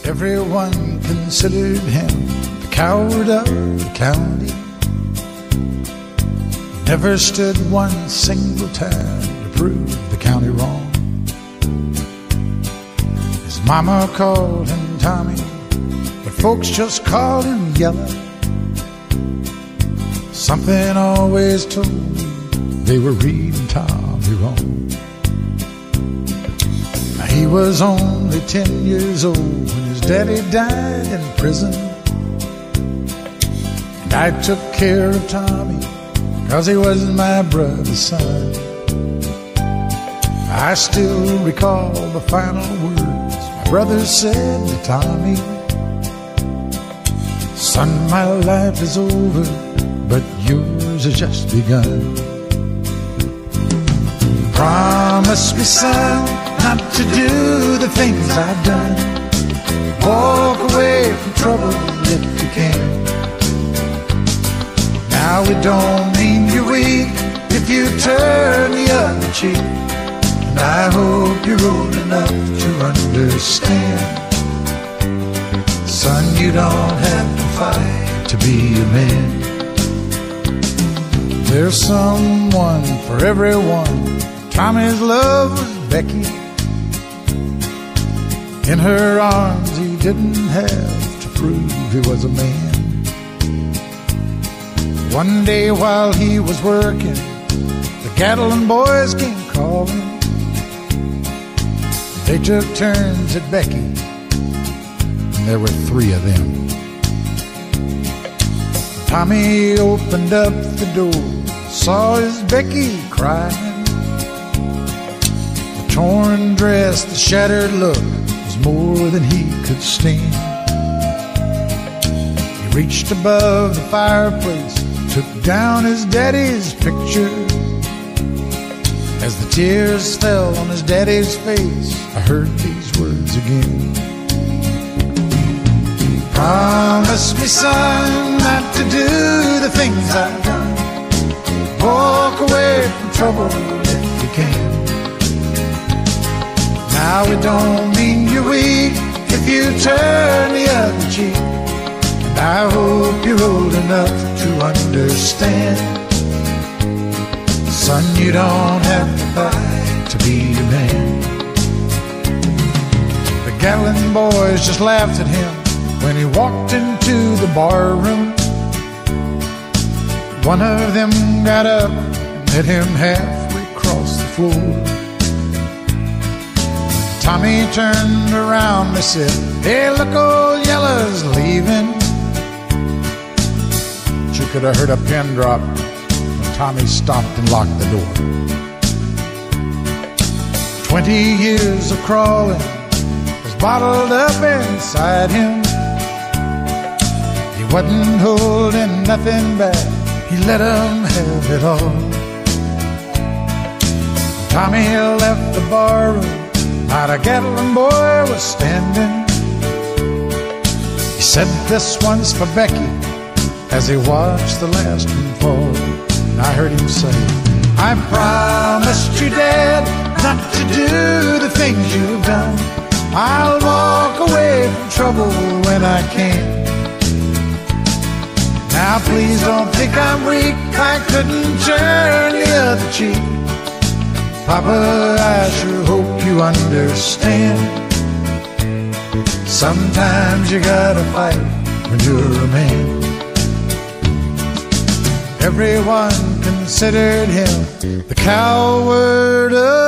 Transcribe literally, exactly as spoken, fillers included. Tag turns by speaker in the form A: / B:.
A: Everyone considered him the coward of the county. He never stood one single time to prove the county wrong. His mama called him Tommy, but folks just called him Yellow. Something always told me they were reading Tommy wrong. Now, he was only ten years old when his daddy died in prison, and I took care of Tommy 'cause he was my brother's son. I still recall the final words my brother said to Tommy: "Son, my life is over, but yours has just begun. Promise me, son, not to do the things I've done. Walk away from trouble if you can. Now it don't mean you're weak if you turn the other cheek, and I hope you're old enough to understand. Son, you don't have to fight to be a man. There's someone for everyone." Tommy's love was Becky. In her arms he didn't have to prove he was a man. One day while he was working, the Gatlin boys came calling. They took turns at Becky, and there were three of them. Tommy opened up the door, saw his Becky crying. The torn dress, the shattered look was more than he could stand. He reached above the fireplace, took down his daddy's picture. As the tears fell on his daddy's face, I heard these words again: "Promise me, son, not to do the things I've done. Walk away from trouble if you can. Now it don't mean you're weak if you turn the other cheek, and I hope you're old enough to understand. Son, you don't have to fight to be a man." The Gatlin boys just laughed at him when he walked into the bar room. One of them got up and met him halfway across the floor. Tommy turned around, they said, "Hey, look, old Yellow's leaving." But you could have heard a pin drop when Tommy stopped and locked the door. Twenty years of crawling was bottled up inside him. He wasn't holding nothing back, he let 'em have it all. Tommy left the barroom, not a Gatlin boy was standing. He said, "This one's for Becky," as he watched the last one fall. And I heard him say, "I promised you, Dad, not to do the things you've done. I'll walk away from trouble when I can. Now please don't think I'm weak, I couldn't turn the other cheek. Papa, I sure hope you understand. Sometimes you gotta fight when you're a man." Everyone considered him the coward of